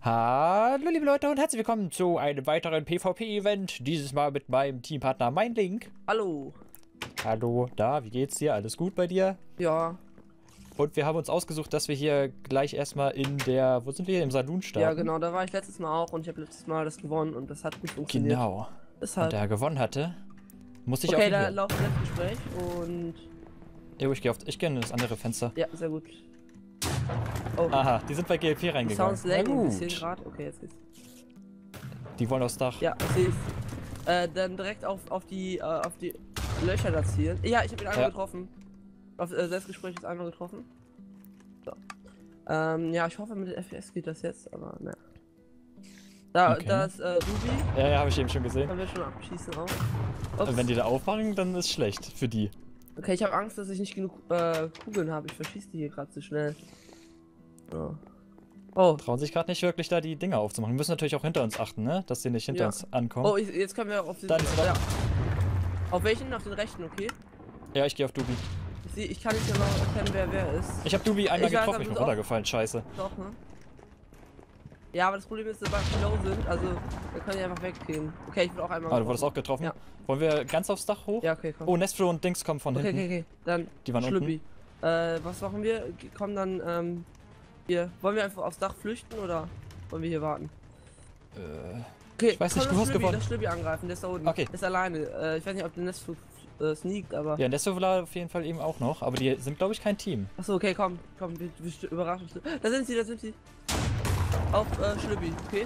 Hallo liebe Leute und herzlich willkommen zu einem weiteren PvP-Event. Dieses Mal mit meinem Teampartner MeinLink. Hallo. Hallo, wie geht's dir? Alles gut bei dir? Ja. Und wir haben uns ausgesucht, dass wir hier gleich erstmal in der, wo sind wir? Im Saloon starten. Ja genau, da war ich letztes Mal auch und ich habe letztes Mal das gewonnen und das hat gut funktioniert. Genau. Deshalb. Und der gewonnen hatte, musste ich auch Okay, da hier. laufen wir ins Gespräch und... Jo, ich gehe in das andere Fenster. Ja, sehr gut. Oh. Aha, die sind bei GLP Die reingegangen. Sounds laggen ein bisschen gerade. Okay, jetzt geht's. Die wollen aufs Dach. Ja, sehe ich. Dann direkt auf die Löcher da zielen. Ja, ich habe ihn einmal getroffen. Auf Selbstgespräch ist einmal getroffen. So. Ja, ich hoffe mit den FPS geht das jetzt, aber ne. Da ist Ruby. Ja, habe ich eben schon gesehen. Können wir schon abschießen auch. Wenn die da aufmachen, dann ist schlecht für die. Okay, ich habe Angst, dass ich nicht genug Kugeln habe. Ich verschieße die hier gerade zu schnell. So. Oh. Trauen sich gerade nicht wirklich da die Dinger aufzumachen. Wir müssen natürlich auch hinter uns achten, ne? Dass die nicht hinter uns ankommen. Oh, jetzt können wir auf den... Ja. Auf welchen? Auf den rechten, okay? Ja, ich gehe auf Dubi. Ich kann nicht genau erkennen, wer ist. Ich habe Dubi einmal getroffen, ich bin runtergefallen, scheiße. Doch, ne? Ja, aber das Problem ist, sobald die low sind, also, wir können die einfach weggehen. Okay, ich will auch einmal... Ah, du wurdest auch getroffen? Ja. Wollen wir ganz aufs Dach hoch? Ja, okay, komm. Oh, Nestro und Dings kommen von hinten. Okay, dann die waren Schlüppi. Was machen wir? Kommen dann, hier. Wollen wir einfach aufs Dach flüchten oder wollen wir hier warten? Okay, ich weiß nicht, du hast gewonnen. Das Schlüppi angreifen, der ist da unten. Okay. Der ist alleine. Ich weiß nicht, ob der Nestflug sneakt, aber... Ja, Nestro war auf jeden Fall eben auch noch, aber die sind, glaube ich, kein Team. Achso, okay, komm, wir überraschen. Da sind sie. Auf Schlüppi, okay?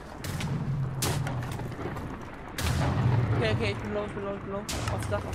Okay, ich bin low. Aufs Dach.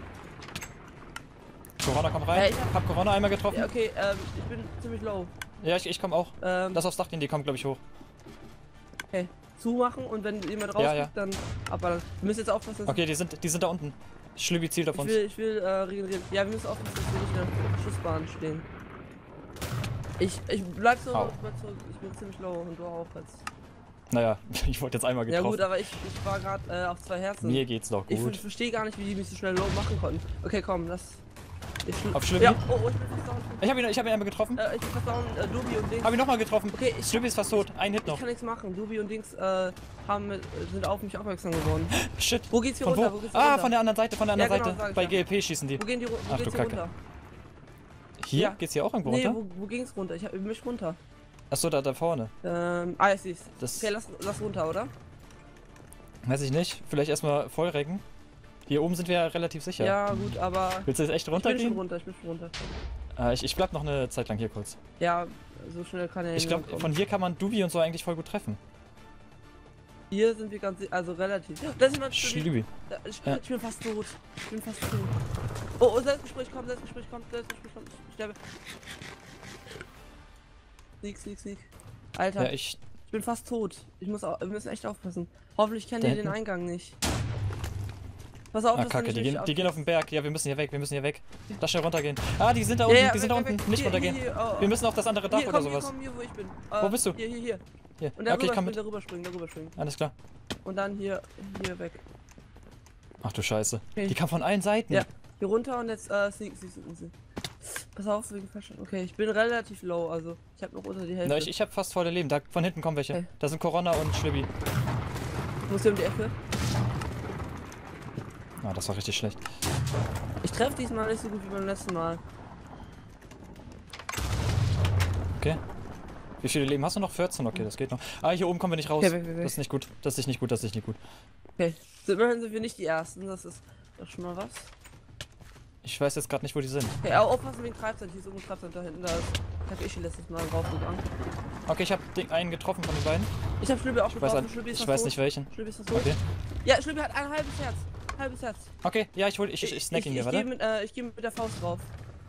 Corona, komm rein. Ja, hab Corona einmal getroffen. Ja, okay, ich bin ziemlich low. Ja, ich komme auch. Lass aufs Dach gehen, die kommen, glaube ich, hoch. Okay, zumachen und wenn jemand rausgeht, dann abballern. Wir müssen jetzt aufpassen. Okay, die sind da unten. Schlübi zielt auf uns. Ich will regenerieren. Ja, wir müssen aufpassen, dass wir nicht in der Schussbahn stehen. Ich bleib so, ich bin ziemlich low und du auch jetzt. Naja, ich wollte jetzt einmal getroffen. Ja gut, aber ich war gerade auf 2 Herzen. Mir geht's doch gut. Ich verstehe gar nicht, wie die mich so schnell low machen konnten. Okay, komm, lass... Auf Schlüppi? Ja, oh, ich bin fast down. Ich hab ihn einmal getroffen. Ich bin fast down, Dubi und Dings. Hab ihn nochmal getroffen. Okay, Schlüppi ist fast tot. Ein Hit noch. Ich kann nichts machen. Dubi und Dings sind auf mich aufmerksam geworden. Shit. Wo geht's hier von runter? Wo? Wo geht's hier runter? Von der anderen Seite, Genau, Bei GLP schießen die. Wo gehen die Ach du Kacke. runter? Hier? Ja. Geht's hier auch irgendwo runter? Nee, wo ging's runter? Ich mich runter. Achso, da vorne. Ich seh's. Okay, lass runter, oder? Weiß ich nicht. Vielleicht erstmal vollrecken. Hier oben sind wir ja relativ sicher. Ja, gut, aber... Willst du jetzt echt runtergehen? Ich bin schon runter. Ich bleib noch eine Zeit lang hier kurz. Ja, so schnell kann er nicht. Ich glaube, von hier kann man Dubi und so eigentlich voll gut treffen. Hier sind wir also relativ. Da ist jemand. Schlübi. Ich bin fast tot. Oh, Selbstgespräch kommt. Ich sterbe. Sneak. Alter, Ja, ich bin fast tot. Wir müssen echt aufpassen. Hoffentlich kennen die den Eingang nicht. Pass auf, Kacke, die gehen auf den Berg. Ja, wir müssen hier weg. Lass schnell runtergehen. Die sind da unten, die sind da unten. Nicht runtergehen. Wir müssen auf das andere Dach oder sowas. Hier, wo ich bin. Wo bist du? Hier. Und okay, ich da rüberspringen. Alles klar. Und dann hier weg. Ach du Scheiße. Okay. Die kam von allen Seiten. Ja, hier runter und jetzt sneak. Pass auf, wegen Fashion. Okay, ich bin relativ low, also ich habe noch unter die Hälfte. Na, ich habe fast volle Leben. Da von hinten kommen welche. Okay. Da sind Corona und Schlübi. Ich muss hier um die Ecke. Das war richtig schlecht. Ich treffe diesmal nicht so gut wie beim letzten Mal. Okay. Wie viele Leben hast du noch? 14? Okay, das geht noch. Hier oben kommen wir nicht raus. Okay, weg. Das ist nicht gut. Okay, immerhin sind wir nicht die Ersten, das ist schon mal was. Ich weiß jetzt gerade nicht, wo die sind. Okay, aber aufpassen wegen Treibsand, hier ist irgendein Treibsand da hinten, da ist... Ich letztes Mal draufgegangen. Okay, ich habe einen getroffen von den beiden. Ich habe Schlübi auch getroffen, Ich weiß nicht welchen. Schlübi ist fast tot. Okay. Ja, Schlübi hat ein halbes Herz. Okay, ja, ich snack ihn hier, warte. Ich gehe mit der Faust drauf.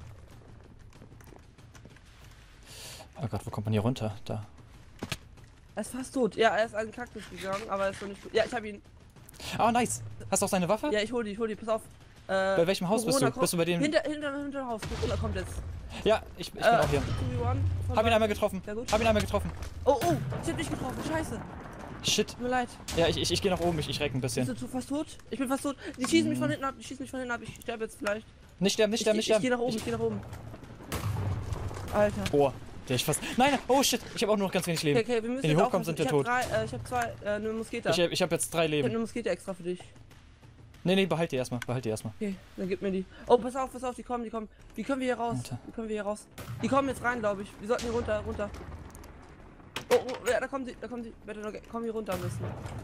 Oh Gott, wo kommt man hier runter? Da. Er ist fast tot. Ja, er ist an den Kaktus gegangen, aber er ist noch nicht tot. Ja, ich hab ihn. Nice. Hast du auch seine Waffe? Ja, ich hol die, pass auf. Bei welchem Haus bist du? Bist du bei dem? Hinter dem Haus. Corona kommt jetzt. Ja, ich bin auch hier. Hab ihn einmal getroffen. Oh, ich hab dich getroffen. Scheiße. Shit. Tut mir leid. Ja, ich gehe nach oben. Ich reck ein bisschen. Bist du fast tot? Ich bin fast tot. Die schießen mich von hinten ab. Ich sterbe jetzt vielleicht. Nicht sterben. Ich geh nach oben. Alter. Oh, Der ist fast... Nein, oh shit, ich habe auch nur noch ganz wenig Leben. Okay, wir müssen Wenn die hochkommen, sind wir tot. Ich habe zwei, eine Muskete. Ich hab jetzt 3 Ich Leben. hab eine Muskete extra für dich. Nee, behalt die erstmal, Okay, dann gib mir die. Oh, pass auf, die kommen. Wie können wir hier raus? Alter. Wie können wir hier raus? Die kommen jetzt rein, glaube ich. Wir sollten hier runter. Oh, ja, da kommen die. Kommen hier runter müssen.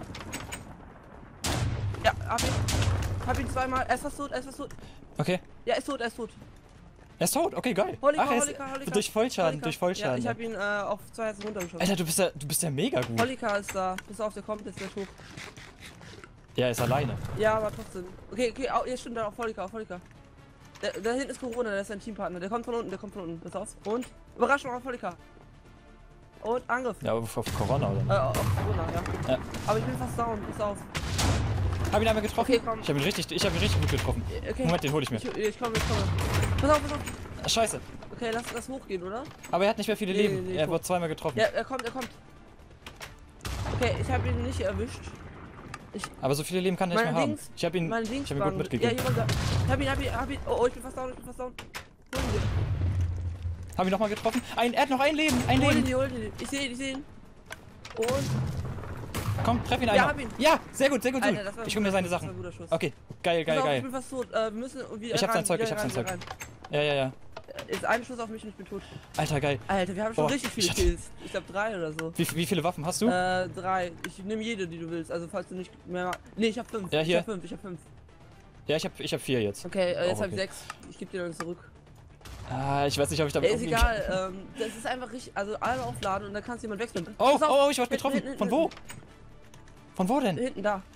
Ja, hab ihn zweimal. Er ist fast tot. Okay. Ja, er ist tot. Er ist tot, okay, geil. Holika. Durch Vollschaden. Ja, ich hab ihn auf 2 Herzen runtergeschossen. Alter, du bist ja mega gut. Holika ist da. Pass auf, der kommt jetzt gleich hoch. Ja, er ist alleine. Ja, aber trotzdem. Okay, jetzt stimmt da auf Holika. Da hinten ist Corona, der ist ein Teampartner. Der kommt von unten. Pass auf. Und Überraschung auf Holika. Und Angriff. Ja, aber auf Corona, oder? Auf Corona, ja. Aber ich bin fast down. Pass auf. Hab ihn einmal getroffen? Okay, komm. Ich hab ihn richtig gut getroffen. Okay. Moment, den hol ich mir. Ich komme. Pass auf. Scheiße. Okay, lass hochgehen, oder? Aber er hat nicht mehr viele Leben. Nee, Er wurde zweimal getroffen. Ja, er kommt. Okay, ich habe ihn nicht erwischt. Aber so viele Leben kann er nicht mehr haben. Ich hab ihn gut mitgegeben. Ja, hier kommt er. Hab ihn. Oh, ich bin fast down. Holen wir. Hab ihn nochmal getroffen. Er hat noch ein Leben. Hol ihn. Ich sehe ihn. Und... Komm, treff ihn Ja, einmal. hab ihn. Ja, sehr gut. Alter, das war Ich hol mir seine das war Sachen. ein guter Schuss. Okay, geil. Ich bin fast tot. Wir müssen wieder Ich hab sein rein, Zeug, wieder rein. Ja. Ist ein Schuss auf mich und ich bin tot. Alter, geil. Alter, wir haben schon Boah, richtig viele shit. Kills. Ich glaube 3 oder so. Wie viele Waffen hast du? 3. Ich nehme jede, die du willst. Also falls du nicht mehr... Nee, ich hab 5. Ja, hier. Ich hab 5. Ja, ich hab 4 jetzt. Okay, jetzt Oh, hab ich okay. 6. Ich geb dir dann zurück. Ich weiß nicht, ob ich damit Ist umgehen kann. egal. Das ist einfach richtig... Also alle aufladen und dann kannst du jemand wechseln. Oh, Pass auf. ich wurde getroffen. Hinten. Von wo? Von wo denn? Hinten, da.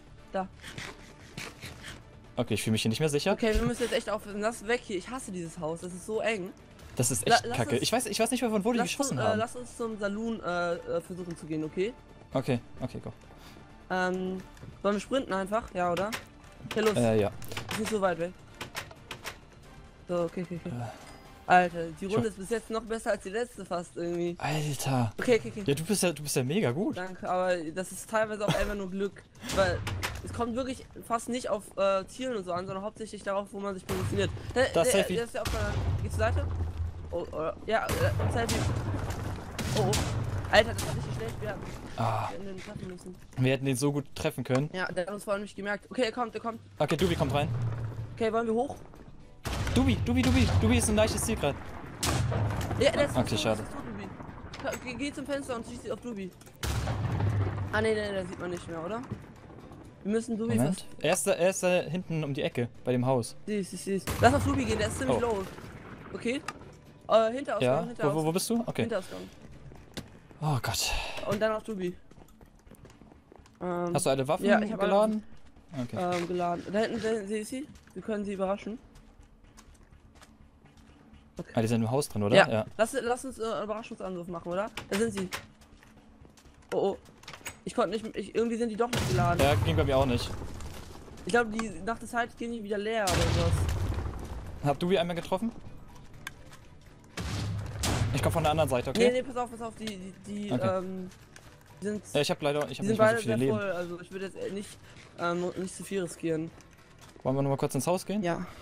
Okay, ich fühle mich hier nicht mehr sicher. Okay, wir müssen jetzt echt aufhören. Lass weg hier. Ich hasse dieses Haus. Das ist so eng. Das ist echt Lass kacke. uns- Ich weiß nicht mehr, von wo die geschossen haben. Lass uns zum Saloon versuchen zu gehen, okay? Okay, go. Sollen wir sprinten einfach? Ja, oder? Okay, los. Ja. Ist nicht so weit weg. So, okay. Alter, die Runde ist bis jetzt noch besser als die letzte fast irgendwie. Alter. Okay. Ja, du bist ja mega gut. Danke, aber das ist teilweise auch einfach nur Glück. Weil es kommt wirklich fast nicht auf Zielen und so an, sondern hauptsächlich darauf, wo man sich positioniert. Das ist Selfie. Der ist ja auf der... Geh zur Seite? Oh, ja, Selfie. Oh. Alter, das war richtig schlecht. Wir hätten den treffen müssen. Wir hätten den so gut treffen können. Ja, der hat uns vorhin nicht gemerkt. Okay, er kommt. Okay, Dubi kommt rein. Okay, wollen wir hoch? Dubi ist ein leichtes Ziel gerade. Ja, der ist Okay, schade. Geh zum Fenster und schieß auf Dubi. Ah, nee, da sieht man nicht mehr, oder? Wir müssen Dubi Moment. Er ist da hinten um die Ecke, bei dem Haus. Siehst. Lass auf Dubi gehen, der ist ziemlich low. Okay? Hinterausgang, Ja, Hinterausgang. wo bist du? Okay. Hinterausgang. Oh Gott. Und dann auf Dubi. Hast du alle Waffen ja, ich hab alle geladen? Okay. Geladen. Da hinten sehe ich sie. Wir können sie überraschen. Die sind im Haus drin, oder? Ja. Lass uns einen Überraschungsangriff machen, oder? Da sind sie. Oh. Ich konnte nicht... irgendwie sind die doch nicht geladen. Ja, ging bei mir auch nicht. Ich glaube, die nach der Zeit gehen die wieder leer oder sowas. Hab Dubi einmal getroffen? Ich komm von der anderen Seite, okay? Nee, pass auf. Die Okay. sind... Ja, ich hab die nicht sind mehr beide so viele sehr Leben. voll, also ich würde jetzt nicht zu viel riskieren. Wollen wir noch mal kurz ins Haus gehen? Ja.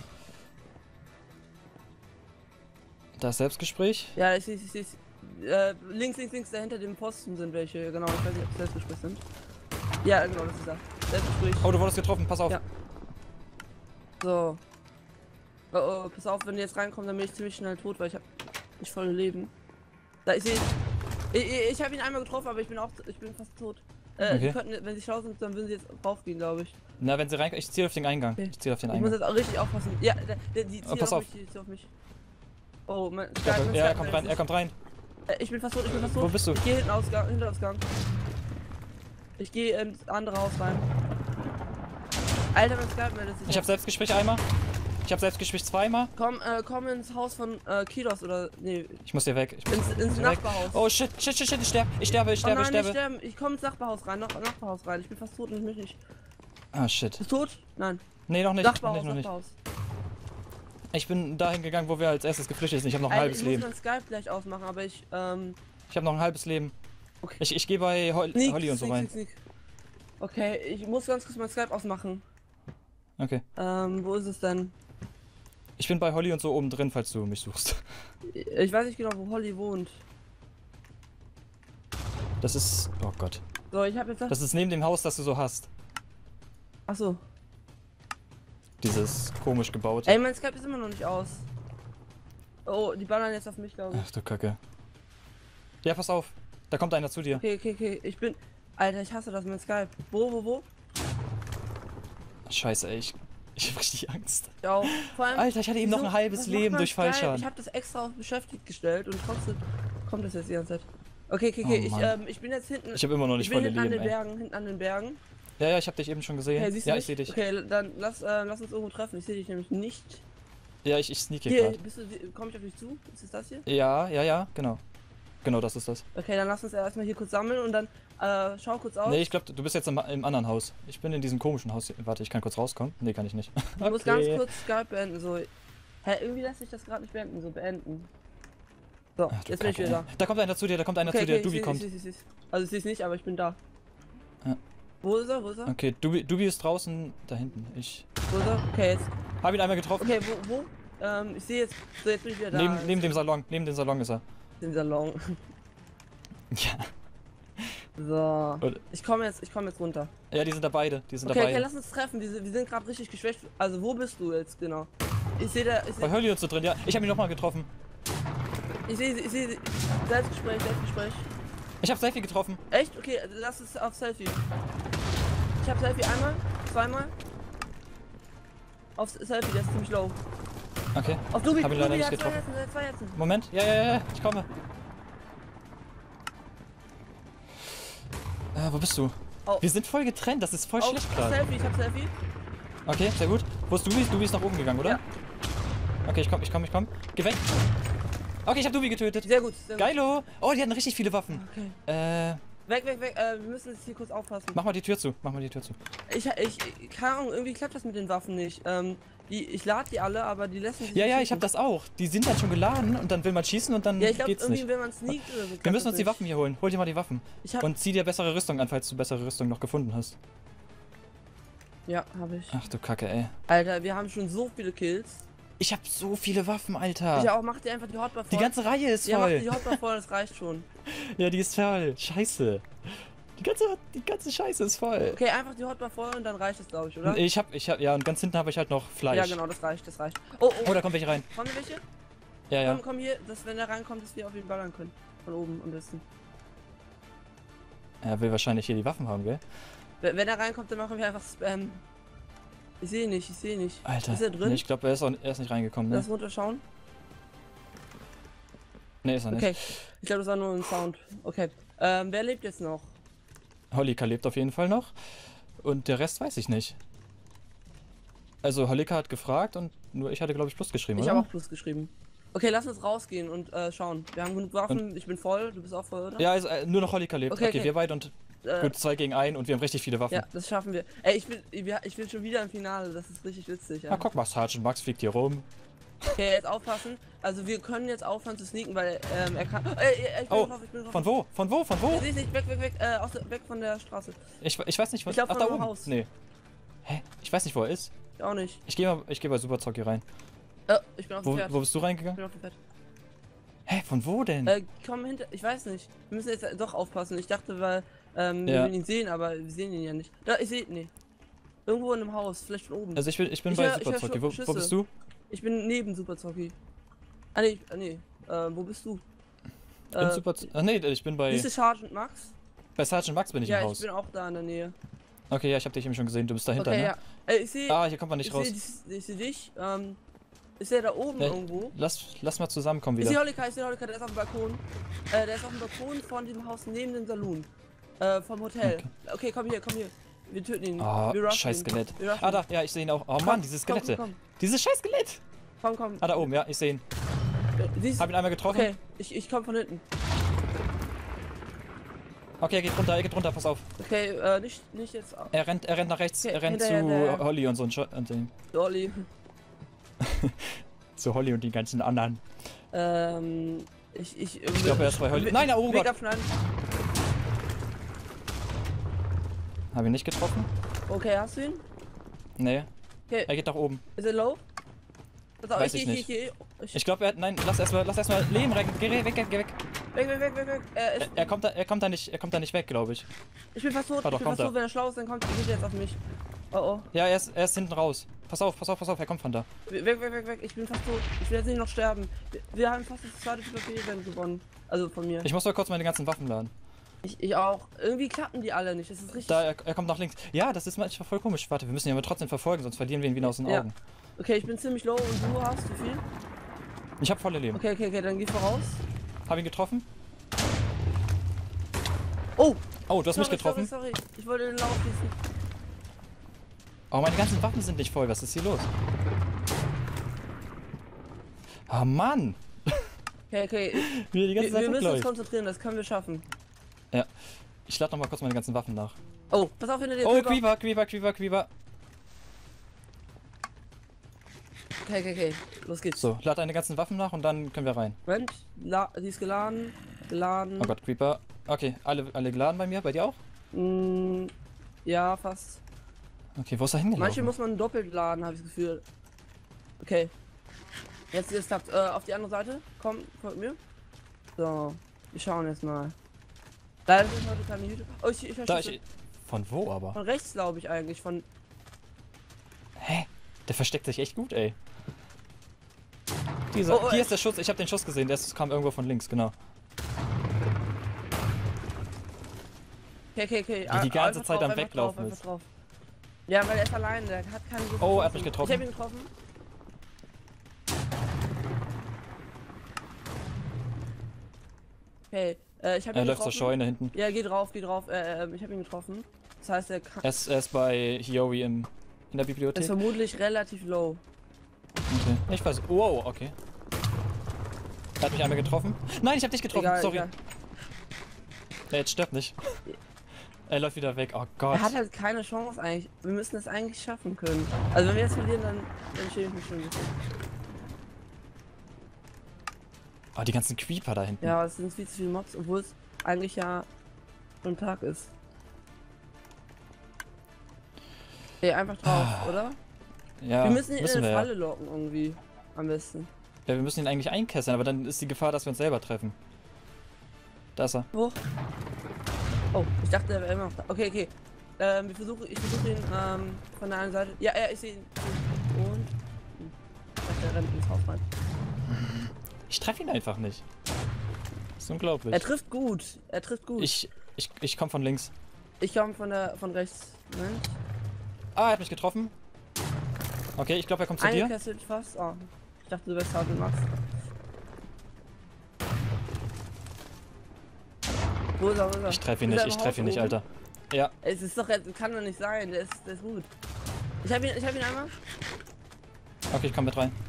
Da ist Selbstgespräch. Ja, ich sehe links, da hinter dem Posten sind welche, genau, ich weiß nicht, ob es Selbstgespräch sind. Ja, genau, das ist da. Selbstgespräch. Oh, du wurdest getroffen, pass auf. Ja. So. Oh, pass auf, wenn die jetzt reinkommen, dann bin ich ziemlich schnell tot, weil ich habe nicht voll Leben. Da, ich sehe... Ich habe ihn einmal getroffen, aber ich bin fast tot. Okay. Die könnten, wenn sie schlau sind, dann würden sie jetzt raufgehen, glaube ich. Na, wenn sie reinkommen, ich ziele auf den Eingang. Okay. Ich ziele auf den Ich muss Eingang. jetzt auch richtig aufpassen. Ja, die ziehen pass auf. mich, die ziehen auf mich. Oh, mein Er kommt rein. Ich bin fast tot, Wo bist du? Ich gehe Hinterausgang. Ich gehe ins andere Haus rein. Alter, mein Skype meldet sich. Ich hab Selbstgespräch einmal. Ich hab Selbstgespräch zweimal. Komm ins Haus von Kidos oder... Nee, Ich muss hier weg. ins Nachbarhaus. Oh shit, ich sterbe. Oh nein, nicht sterben. Ich komme ins Nachbarhaus rein, Nachbarhaus rein. Ich bin fast tot und mich nicht. Ah shit. Bist du tot? Nein. Nee, noch nicht. Nachbarhaus. Ich bin dahin gegangen, wo wir als erstes geflüchtet sind. Ich habe noch ein halbes Leben. Ich muss mein Skype gleich ausmachen, aber ich habe noch ein halbes Leben. Okay. Ich gehe bei Holly und so rein. Sneak. Okay, ich muss ganz kurz mein Skype ausmachen. Okay. Wo ist es denn? Ich bin bei Holly und so oben drin, falls du mich suchst. Ich weiß nicht genau, wo Holly wohnt. Das ist... Oh Gott. So, ich hab jetzt... Das ist neben dem Haus, das du so hast. Achso. Dieses komisch gebaute. Ey, mein Skype ist immer noch nicht aus. Oh, die ballern jetzt auf mich, glaube ich. Ach du Kacke. Ja, pass auf. Da kommt einer zu dir. Okay. Ich bin... Alter, ich hasse das mit Skype. Wo? Scheiße, ey. Ich hab richtig Angst. Ja, vor allem... Alter, ich hatte eben noch ein halbes Leben durch Fallschaden. Ich hab das extra auf beschäftigt gestellt und trotzdem kommt das jetzt die ganze Zeit. Okay, Oh, ich bin jetzt hinten... Ich habe immer noch nicht volle Leben, Hinten an den Bergen. Ja, ich hab dich eben schon gesehen. Hey, siehst du ja, mich? ich seh dich. Okay, dann lass uns irgendwo treffen. Ich sehe dich nämlich nicht. Ja, ich sneake Hier, gerade. komm ich auf dich zu? Ist es das hier? Ja, genau. Genau, das ist das. Okay, dann lass uns erstmal hier kurz sammeln und dann schau kurz aus. Nee, ich glaube, du bist jetzt im anderen Haus. Ich bin in diesem komischen Haus hier. Warte, ich kann kurz rauskommen. Nee, kann ich nicht. Ich muss ganz kurz Skype beenden, so. Hä, irgendwie lässt sich das gerade nicht beenden, so beenden. So, Ach, jetzt bin ich wieder da. Da kommt einer zu dir, Dubi kommt. Also ich seh's nicht, aber ich bin da. Ja. Wo ist er? Okay, Dubi ist draußen, da hinten. Wo ist er? Okay, jetzt. Hab ihn einmal getroffen. Okay, wo? Ich sehe jetzt. So, jetzt bin ich wieder da. Neben dem Salon ist er. Den Salon. Ja. So. Und- Ich komme jetzt runter. Ja, die sind da beide. Okay, lass uns treffen. Wir sind gerade richtig geschwächt. Also wo bist du jetzt genau? Ich sehe da. Bei Hurley und so drin, ja. Ich habe ihn nochmal getroffen. Ich sehe. Selbstgespräch. Ich habe Selfie getroffen. Echt? Okay, lass es auf Selfie. Ich habe Selfie einmal, zweimal. Auf Selfie, der ist ziemlich low. Okay. Auf Dubi, Hab ihn leider nicht hat getroffen. zwei Herzen. Moment. Ja, ich komme. Wo bist du? Oh. Wir sind voll getrennt, das ist voll schlecht gerade. Selfie, ich hab Selfie. Okay, sehr gut. Wo ist Dubi? Dubi ist nach oben gegangen, oder? Ja. Okay, ich komm. Geh weg. Okay, ich hab Dubi getötet. Sehr gut. Geilo! Oh, die hatten richtig viele Waffen. Okay. Weg. Wir müssen jetzt hier kurz aufpassen. Mach mal die Tür zu. Keine Ahnung, irgendwie klappt das mit den Waffen nicht. Ich lade die alle, aber die lassen sich nicht Ja, ich schießen. hab das auch. Die sind dann schon geladen und dann will man schießen und dann Ja, ich glaube geht's irgendwie, nicht. wenn man sneakt oder so. Wir müssen uns die Waffen hier holen. Hol dir mal die Waffen. hab- Und zieh dir bessere Rüstung an, falls du bessere Rüstung noch gefunden hast. Ja, habe ich. Ach du Kacke, ey. Alter, wir haben schon so viele Kills. Ich hab so viele Waffen, Alter. Ich auch, mach dir einfach die Hotbar voll. Die ganze Reihe ist Ja, mach voll. die Hotbar voll, das reicht schon. Ja, die ist voll. Scheiße. Die ganze Scheiße ist voll. Okay, einfach die Hotbar voll und dann reicht es, glaube ich, oder? Ich hab, ja, und ganz hinten habe ich halt noch Fleisch. Ja, genau, das reicht. Oh, Oh, da kommen welche rein. kommen welche? Ja. Komm hier, wenn er reinkommt, dass wir auf ihn ballern können. Von oben am besten. Er will wahrscheinlich hier die Waffen haben, gell? Wenn er reinkommt, dann machen wir einfach Spam. Ich sehe nicht. Alter. Ist er drin? Nee, ich glaube, er ist nicht reingekommen, ne? Lass runterschauen. Nee, ist er nicht. Okay, ich glaube, das war nur ein Sound. Okay, wer lebt jetzt noch? Hollika lebt auf jeden Fall noch. Und der Rest weiß ich nicht. Also, Hollika hat gefragt und nur ich hatte, glaube ich, Plus geschrieben, Ich oder? habe auch Plus geschrieben. Okay, lass uns rausgehen und schauen. Wir haben genug Waffen, ich bin voll, du bist auch voll, oder? Ja, also, nur noch Hollika lebt. Okay. Wir beide und gut 2 gegen 1 und wir haben richtig viele Waffen. Ja, das schaffen wir. Ey, ich bin schon wieder im Finale, das ist richtig witzig. Ja. Ah, guck mal, Sergeant Max fliegt hier rum. Okay, jetzt aufpassen. Also wir können jetzt aufhören zu sneaken, weil er kann... ich bin Oh, drauf. von wo? Ich seh's nicht, weg, weg von der Straße. Ich weiß nicht, wo... Ich glaub, Ach, von da dem oben. Haus. Nee. Hä? Ich weiß nicht, wo er ist. Ich auch nicht. Ich geh bei Super Zocki rein. Ich bin auf dem Wo, Pferd. wo bist du Ich reingegangen? bin auf dem Pferd. Hä, von wo denn? Komm hinter... Ich weiß nicht. Wir müssen jetzt doch aufpassen. Ich dachte, weil wir Ja. will ihn sehen, aber wir sehen ihn ja nicht. Da, ich sehe... Nee. Irgendwo in einem Haus, vielleicht von oben. Also ich bin Ich bei hör Super Zocki. Wo Schüsse. bist du? Ich bin neben Super Zocki. Wo bist du? Ich bin bei... Siehst du Sergeant Max? Bei Sergeant Max bin ich Ja, im ich Haus. bin auch da in der Nähe. Okay, ja, ich hab dich eben schon gesehen. Du bist dahinter, Okay, ne? ja. Ich sehe... Ah, hier kommt man nicht raus. Ich sehe dich. Ist der da oben Nee, irgendwo? Lass mal zusammenkommen Ich sehe wieder. Holika, der ist auf dem Balkon. Der ist auf dem Balkon von dem Haus neben dem Saloon. Vom Hotel. Okay, komm hier. Wir töten ihn. Oh, Wir rushen scheiß ihn. Skelett. Wir rushen Ah, ihn. da, ja, ich sehe ihn auch. Oh Mann, diese Skelette. Komm. Dieses scheiß Skelett. Komm. Ah, da oben, ja, ich sehe ihn. Siehst Hab ihn einmal getroffen. Okay, ich komm von hinten. Okay, er geht runter, pass auf. Okay, nicht jetzt. Er rennt nach rechts, Okay, er rennt hinterher. zu Holly und so und den. Dolly. Zu Holly und die ganzen anderen. Ich glaube, er ist bei Holly. Nein, oh Gott. abschneiden. Hab ihn nicht getroffen? Okay, hast du ihn? Nee. Okay. Er geht nach oben. Ist er low? Weiß ich nicht. Ich glaube, er hat. Nein, lass erstmal Leben recken. Geh weg. weg. Er kommt da nicht weg, glaube ich. Ich bin fast tot, Ah, doch, kommt er. wenn er schlau ist, dann kommt er jetzt auf mich. Oh. Ja, er ist hinten raus. Pass auf, er kommt von da. Weg, ich bin fast tot. Ich will jetzt nicht noch sterben. Wir haben fast das zweite PvP-Event gewonnen. Also von mir. Ich muss mal kurz meine ganzen Waffen laden. Ich auch. Irgendwie klappen die alle nicht, das ist richtig. Da, er kommt nach links. Ja, das ist manchmal voll komisch. Warte, wir müssen ihn aber trotzdem verfolgen, sonst verlieren wir ihn wieder aus den Augen. Okay, ich bin ziemlich low und du hast wie viel? Ich habe volle Leben. Okay, dann geh voraus. Hab ihn getroffen. Oh, du hast mich getroffen. Sorry. Ich wollte den Lauf schießen. Oh, meine ganzen Waffen sind nicht voll. Was ist hier los? Oh Mann! Okay. Wie die ganze Zeit wir müssen uns wegläuft. konzentrieren, das können wir schaffen. Ja. Ich lade noch mal kurz meine ganzen Waffen nach. Oh, pass auf hinter dir. Oh, Creeper. Okay. Los geht's. So, lad deine ganzen Waffen nach und dann können wir rein. Moment, die ist geladen. Oh Gott, Creeper. Okay, alle geladen bei mir? Bei dir auch? Ja, fast. Okay, wo ist er hingelaufen? Manche muss man doppelt laden, habe ich das Gefühl. Okay. Jetzt klappt auf die andere Seite. Komm, folgt mir. So, wir schauen jetzt mal. Leider sind heute keine Hüte. Oh, ich verstehe. Von wo aber? Von rechts, glaube ich eigentlich. Von. Hä? Der versteckt sich echt gut, ey. Hier ist der Schuss. Ich habe den Schuss gesehen. Der kam irgendwo von links, genau. Okay. Wie die ganze Zeit am Weglaufen ist. Ja, weil er ist alleine. Der hat keine. Oh, er hat mich getroffen. Ich habe ihn getroffen. Okay, ich habe ihn Er läuft getroffen. zur Scheune hinten. Ja, geh drauf. Ich habe ihn getroffen. Das heißt, er kann. Er ist bei Hiyori in der Bibliothek. Ist vermutlich relativ low. Okay. Ich weiß. Wow, okay. Er hat mich einmal getroffen. Nein, ich habe dich getroffen. Egal, Sorry. egal. Jetzt stirbt nicht. Er läuft wieder weg. Oh Gott. Er hat halt keine Chance eigentlich. Wir müssen das eigentlich schaffen können. Also wenn wir jetzt verlieren, dann schäme ich mich schon ein bisschen. Oh, die ganzen Creeper da hinten. Ja, es sind viel zu viele Mobs, obwohl es eigentlich ja schon Tag ist. Ey, einfach drauf, oder? Ja, wir müssen ihn in eine wir Falle locken irgendwie. Am besten. Ja, wir müssen ihn eigentlich einkesseln, aber dann ist die Gefahr, dass wir uns selber treffen. Da ist er. Wo? Oh, ich dachte, er wäre immer noch da. Okay. Ich versuche ihn von der einen Seite. Ja, ich sehe ihn. Und. Ich dachte, er rennt ins Haus rein. Ich treffe ihn einfach nicht. Das ist unglaublich. Er trifft gut. Ich komme von links. Ich komme von rechts. Moment. Ah, er hat mich getroffen. Okay, ich glaube, er kommt zu dir. Eingekesselt fast. Oh. Ich dachte, du wärst hart und Max. Wo ist er? Ich treffe ihn nicht, Alter. Ja. Es ist doch, kann doch nicht sein, der ist gut. Ich hab ihn einmal. Okay, ich komm mit rein.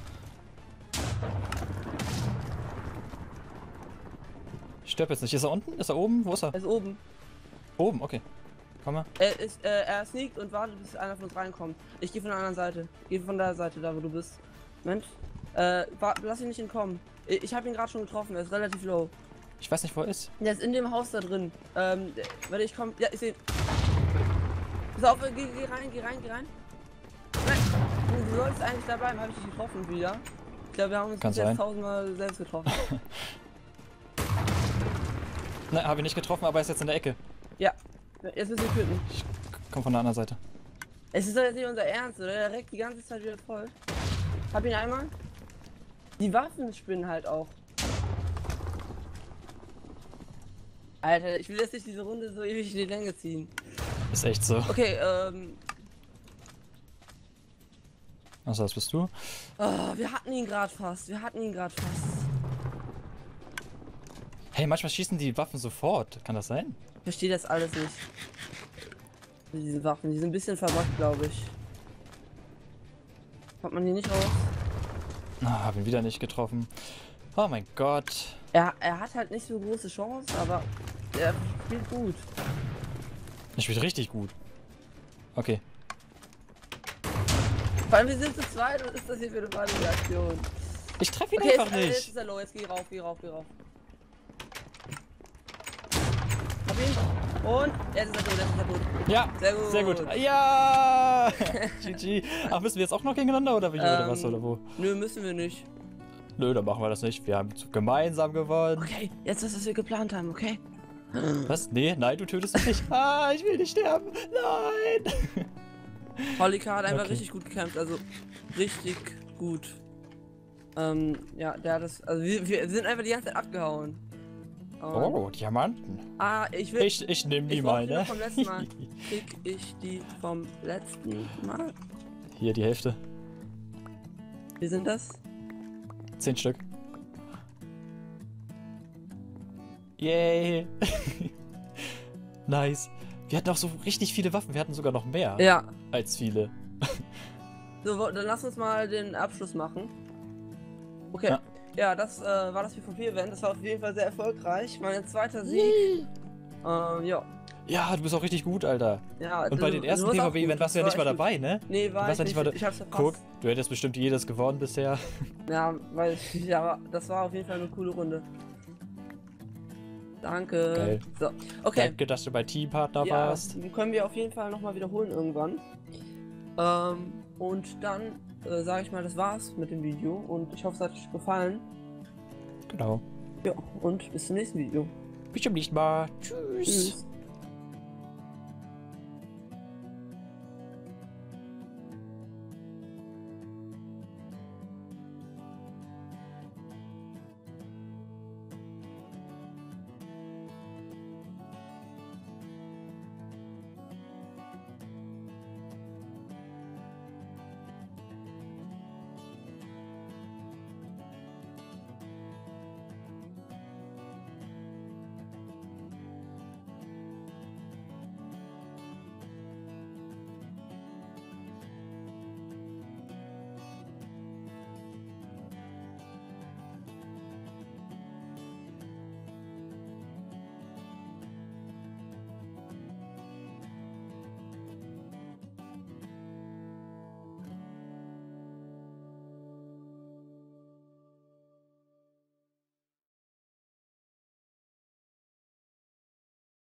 Ich stirb jetzt nicht. Ist er unten? Ist er oben? Wo ist er? Er ist oben. Oben, okay. Komm mal. Er sneakt und wartet, bis einer von uns reinkommt. Ich gehe von der anderen Seite. Geh von der Seite, da wo du bist. Moment. Lass ihn nicht entkommen. Ich habe ihn gerade schon getroffen, er ist relativ low. Ich weiß nicht, wo er ist. Der ist in dem Haus da drin. Warte, ich komm. Ja, ich sehe ihn. Pass auf, geh rein. Nein, du sollst eigentlich da bleiben, habe ich dich getroffen wieder. Ich glaube, wir haben uns jetzt 1000-mal selbst getroffen. Nein, habe ich nicht getroffen, aber er ist jetzt in der Ecke. Ja, jetzt müssen wir töten. Ich komm von der anderen Seite. Es ist doch jetzt nicht unser Ernst, oder? Der reckt die ganze Zeit wieder voll. Hab ihn einmal. Die Waffen spinnen halt auch. Alter, ich will jetzt nicht diese Runde so ewig in die Länge ziehen. Ist echt so. Okay, Achso, das bist du? Oh, wir hatten ihn gerade fast. Hey, manchmal schießen die Waffen sofort. Kann das sein? Ich verstehe das alles nicht. Diese Waffen, die sind ein bisschen verbuggt, glaube ich. Kommt man die nicht raus? Ah, hab ihn wieder nicht getroffen. Oh mein Gott. Er hat halt nicht so große Chance, aber er spielt gut. Er spielt richtig gut. Okay. Vor allem wir sind zu zweit und ist das hier für eine Aktion? Ich treffe ihn einfach nicht. Jetzt ist er low, jetzt geh rauf. Hab ihn. Und jetzt ist er tot, Ja, sehr gut. Ja! GG. Ach, müssen wir jetzt auch noch gegeneinander oder wie oder was oder wo? Nö, müssen wir nicht. Nö, dann machen wir das nicht. Wir haben gemeinsam gewonnen. Okay, jetzt ist es, was wir geplant haben, okay? Was? Nee, nein, du tötest mich nicht. Ah, ich will nicht sterben. Nein. Holika hat einfach Okay. richtig gut gekämpft, also richtig gut. Ja, der hat das, also wir sind einfach die ganze Zeit abgehauen. Und, Oh, Diamanten. ich will, Ich nehme die ich mal, brauch die ne? noch vom letzten Mal. Krieg ich die vom letzten Mal? Hier, die Hälfte. Wie sind das? 10 Stück. Yay. Nice. Wir hatten auch so richtig viele Waffen. Wir hatten sogar noch mehr Ja. als viele. So, dann lass uns mal den Abschluss machen. Okay. Ja. Ja, das war das PvP-Event. Das war auf jeden Fall sehr erfolgreich. Mein zweiter Sieg. Ja. Ja, du bist auch richtig gut, Alter. Ja, Und bei den ersten PvP-Event warst du ja nicht mal dabei, ne? Nee, war Du warst ich ja nicht. nicht mal Ich hab's verpasst. Guck, du hättest bestimmt jedes gewonnen bisher. Ja, weil ja, aber das war auf jeden Fall eine coole Runde. Danke. Geil. So, okay. Danke, dass du bei Teampartner Ja, warst. können wir auf jeden Fall nochmal wiederholen irgendwann. Und dann sage ich mal, das war's mit dem Video und ich hoffe, es hat euch gefallen. Genau. Ja, und bis zum nächsten Video. Bis zum nächsten Mal. Tschüss. Tschüss.